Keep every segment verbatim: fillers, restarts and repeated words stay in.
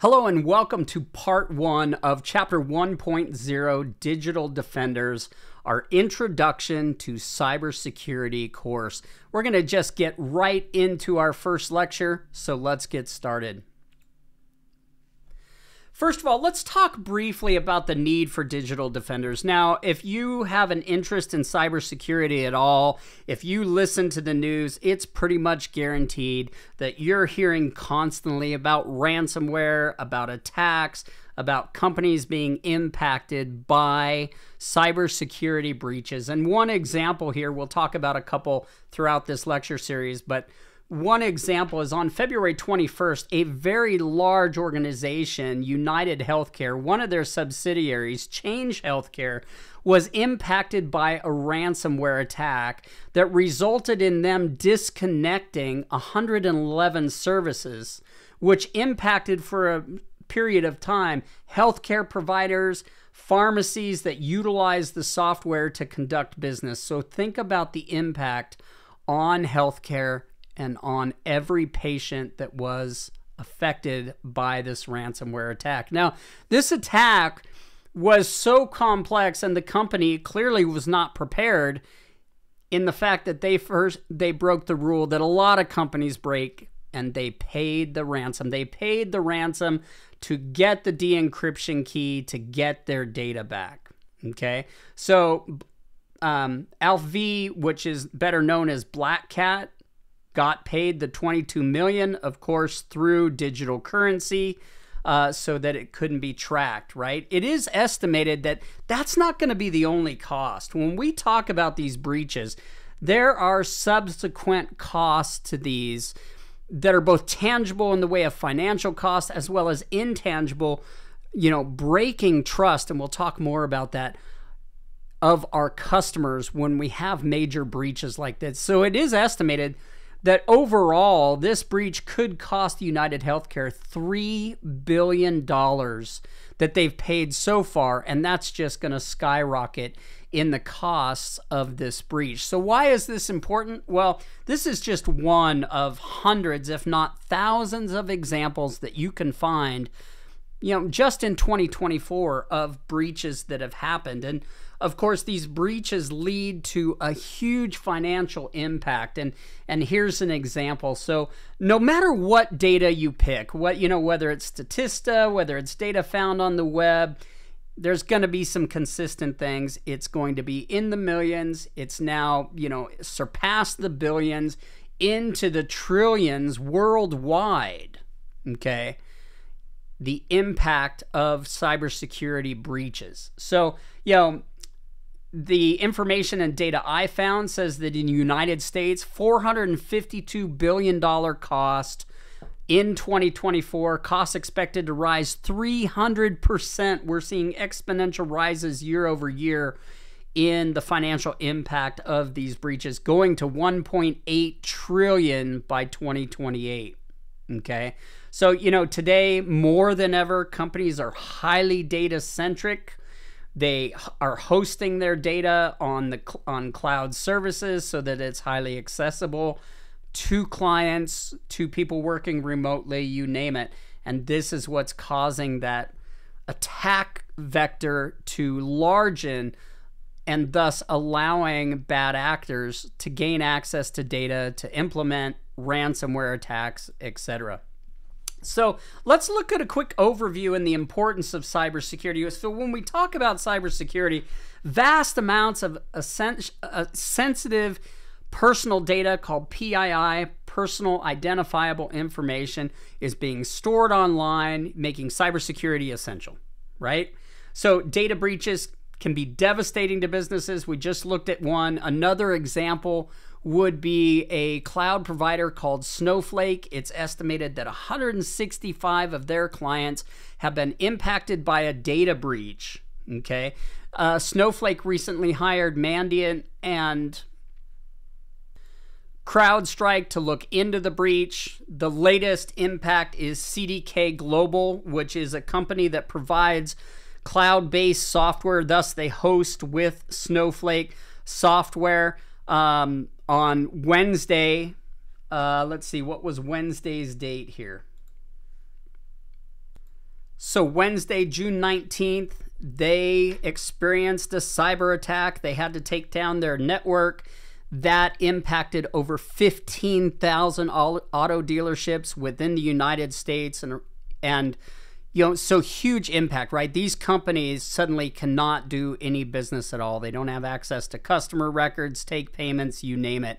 Hello and welcome to part one of chapter one point oh, Digital Defenders, our Introduction to Cybersecurity course. We're going to just get right into our first lecture, so let's get started. First of all, let's talk briefly about the need for digital defenders. Now, if you have an interest in cybersecurity at all, if you listen to the news, it's pretty much guaranteed that you're hearing constantly about ransomware, about attacks, about companies being impacted by cybersecurity breaches. And one example here, we'll talk about a couple throughout this lecture series, but one example is on February twenty-first, a very large organization, United Healthcare, one of their subsidiaries, Change Healthcare, was impacted by a ransomware attack that resulted in them disconnecting one hundred eleven services, which impacted for a period of time healthcare providers, pharmacies that utilize the software to conduct business. So think about the impact on healthcare and on every patient that was affected by this ransomware attack. Now, this attack was so complex, and the company clearly was not prepared in the fact that they first they broke the rule that a lot of companies break, and they paid the ransom. They paid the ransom to get the de-encryption key to get their data back. Okay, so um, Alpha V, which is better known as Black Cat, got paid the twenty-two million dollars, of course, through digital currency uh, so that it couldn't be tracked, right? It is estimated that that's not going to be the only cost. When we talk about these breaches, there are subsequent costs to these that are both tangible in the way of financial costs as well as intangible, you know, breaking trust, and we'll talk more about that, of our customers when we have major breaches like this. So it is estimated that overall, this breach could cost United Healthcare three billion dollars that they've paid so far, and that's just going to skyrocket in the costs of this breach. So why is this important? Well, this is just one of hundreds, if not thousands, of examples that you can find, you know, just in twenty twenty-four of breaches that have happened. And of course, these breaches lead to a huge financial impact. And, and here's an example. So no matter what data you pick, what, you know, whether it's Statista, whether it's data found on the web, there's going to be some consistent things. It's going to be in the millions. It's now, you know, surpassed the billions into the trillions worldwide. Okay. The impact of cybersecurity breaches. So, you know, the information and data I found says that in the United States, four hundred fifty-two billion dollars cost in twenty twenty-four, costs expected to rise three hundred percent. We're seeing exponential rises year over year in the financial impact of these breaches, going to one point eight trillion dollars by twenty twenty-eight. Okay. So, you know, today more than ever, companies are highly data centric. They are hosting their data on the on cloud services so that it's highly accessible to clients, to people working remotely, you name it. And this is what's causing that attack vector to largen, and thus allowing bad actors to gain access to data, to implement ransomware attacks, et cetera. So let's look at a quick overview and the importance of cybersecurity. So when we talk about cybersecurity, vast amounts of uh, sensitive personal data called P I I, personal identifiable information, is being stored online, making cybersecurity essential, right? So data breaches can be devastating to businesses. We just looked at one. Another example would be a cloud provider called Snowflake. It's estimated that one hundred sixty-five of their clients have been impacted by a data breach. Okay, uh, Snowflake recently hired Mandiant and CrowdStrike to look into the breach. The latest impact is C D K Global, which is a company that provides cloud-based software. Thus, they host with Snowflake software. Um, on Wednesday, uh, let's see, what was Wednesday's date here? So Wednesday, June nineteenth, they experienced a cyber attack. They had to take down their network. That impacted over fifteen thousand auto dealerships within the United States. And, and, you know, so huge impact, right? These companies suddenly cannot do any business at all. They don't have access to customer records, take payments, you name it.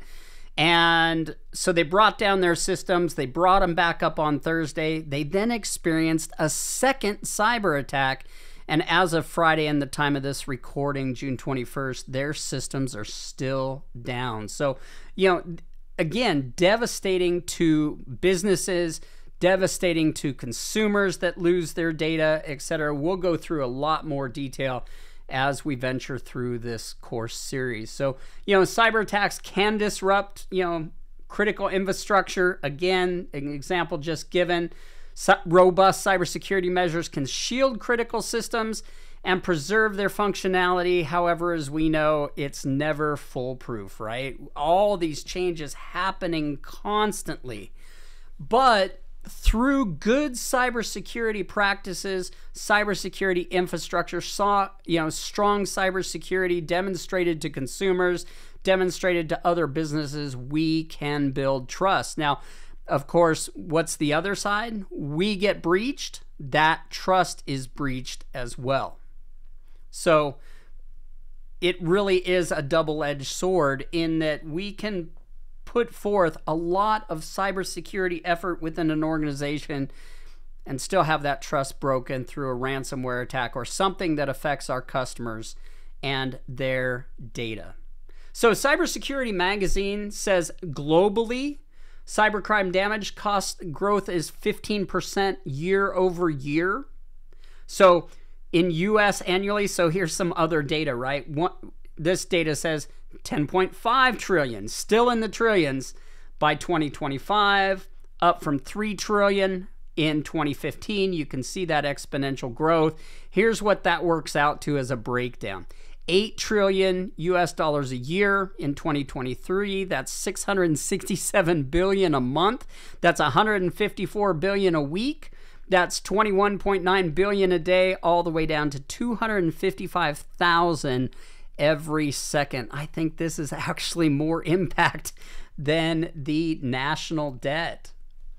And so they brought down their systems. They brought them back up on Thursday. They then experienced a second cyber attack. And as of Friday and the time of this recording, June twenty-first, their systems are still down. So, you know, again, devastating to businesses, devastating to consumers that lose their data, et cetera. We'll go through a lot more detail as we venture through this course series. So, you know, cyber attacks can disrupt, you know, critical infrastructure. Again, an example just given. Robust cybersecurity measures can shield critical systems and preserve their functionality. However, as we know, it's never foolproof, right? All these changes happening constantly. But through good cybersecurity practices, cybersecurity infrastructure, saw, you know, strong cybersecurity demonstrated to consumers, demonstrated to other businesses, we can build trust. Now, of course, what's the other side? We get breached, that trust is breached as well. So it really is a double-edged sword in that we can put forth a lot of cybersecurity effort within an organization and still have that trust broken through a ransomware attack or something that affects our customers and their data. So Cybersecurity Magazine says globally, cybercrime damage cost growth is fifteen percent year over year. So in U S annually, so here's some other data, right? One, this data says ten point five trillion, still in the trillions by twenty twenty-five, up from three trillion in twenty fifteen. You can see that exponential growth. Here's what that works out to as a breakdown. eight trillion U S dollars a year in twenty twenty-three. That's six hundred sixty-seven billion a month. That's one hundred fifty-four billion a week. That's twenty-one point nine billion a day, all the way down to two hundred fifty-five thousand every second. I think this is actually more impact than the national debt.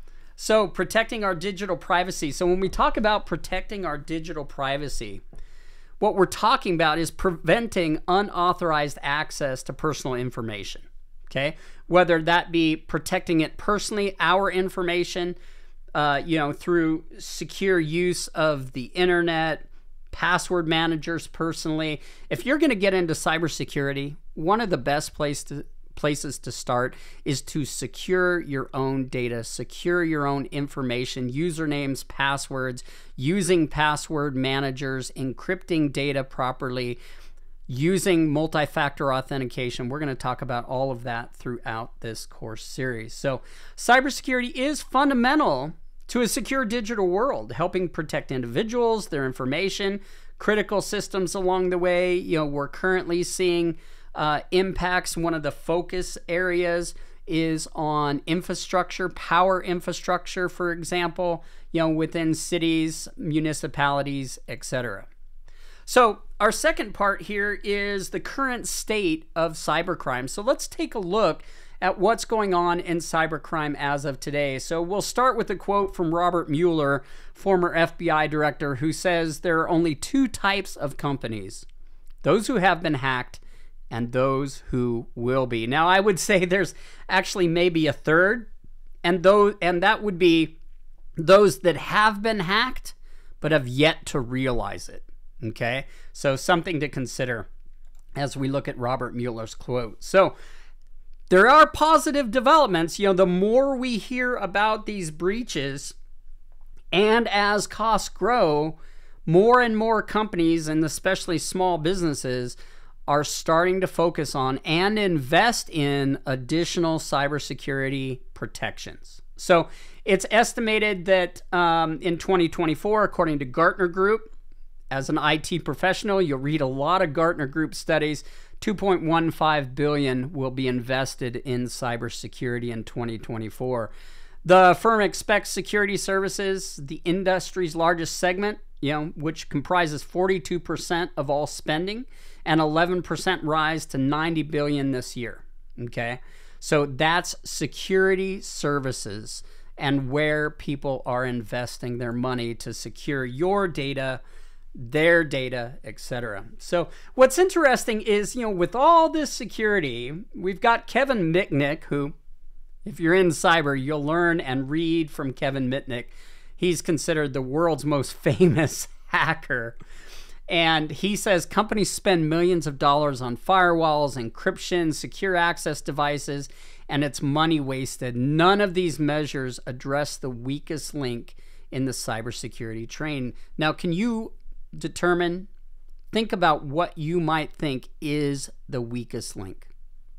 So protecting our digital privacy. So when we talk about protecting our digital privacy, what we're talking about is preventing unauthorized access to personal information, okay? Whether that be protecting it personally, our information, uh, you know, through secure use of the internet, password managers personally. If you're going to get into cybersecurity, one of the best place to, places to start is to secure your own data, secure your own information, usernames, passwords, using password managers, encrypting data properly, using multi-factor authentication. We're going to talk about all of that throughout this course series. So cybersecurity is fundamental to a secure digital world, helping protect individuals, their information, critical systems along the way. You know, we're currently seeing uh, impacts. One of the focus areas is on infrastructure, power infrastructure, for example, you know, within cities, municipalities, et cetera. So our second part here is the current state of cybercrime. So let's take a look at what's going on in cybercrime as of today. So we'll start with a quote from Robert Mueller, former F B I director, who says there are only two types of companies: those who have been hacked and those who will be. Now, I would say there's actually maybe a third, and those, and that would be those that have been hacked but have yet to realize it. Okay, so something to consider as we look at Robert Mueller's quote. So there are positive developments. You know, the more we hear about these breaches, and as costs grow, more and more companies, and especially small businesses, are starting to focus on and invest in additional cybersecurity protections. So it's estimated that um, in twenty twenty-four, according to Gartner Group, as an I T professional, you'll read a lot of Gartner Group studies, two point one five billion dollars will be invested in cybersecurity in twenty twenty-four. The firm expects security services, the industry's largest segment, you know, which comprises forty-two percent of all spending, and eleven percent rise to ninety billion dollars this year. Okay, so that's security services and where people are investing their money to secure your data, their data, et cetera. So what's interesting is, you know, with all this security, we've got Kevin Mitnick, who, if you're in cyber, you'll learn and read from Kevin Mitnick. He's considered the world's most famous hacker. And he says companies spend millions of dollars on firewalls, encryption, secure access devices, and it's money wasted. None of these measures address the weakest link in the cybersecurity train. Now, can you determine, think about what you might think is the weakest link?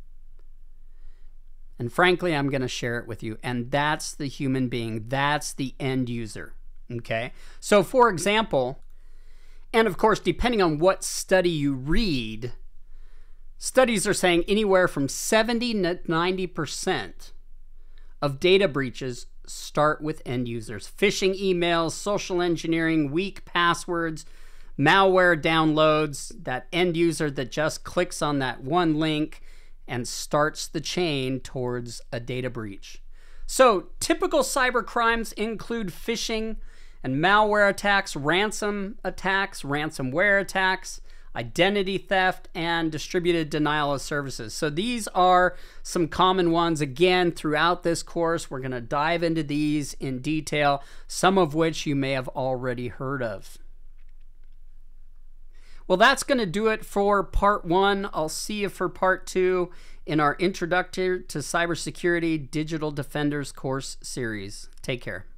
And frankly, I'm going to share it with you. And that's the human being. That's the end user. Okay? So, for example, and of course, depending on what study you read, studies are saying anywhere from seventy to ninety percent of data breaches start with end users. Phishing emails, social engineering, weak passwords, malware downloads, that end user that just clicks on that one link and starts the chain towards a data breach. So typical cyber crimes include phishing and malware attacks, ransom attacks, ransomware attacks, identity theft, and distributed denial of services. So these are some common ones. Again, throughout this course, we're going to dive into these in detail, some of which you may have already heard of. Well, that's going to do it for part one. I'll see you for part two in our Introductory to Cybersecurity Digital Defenders course series. Take care.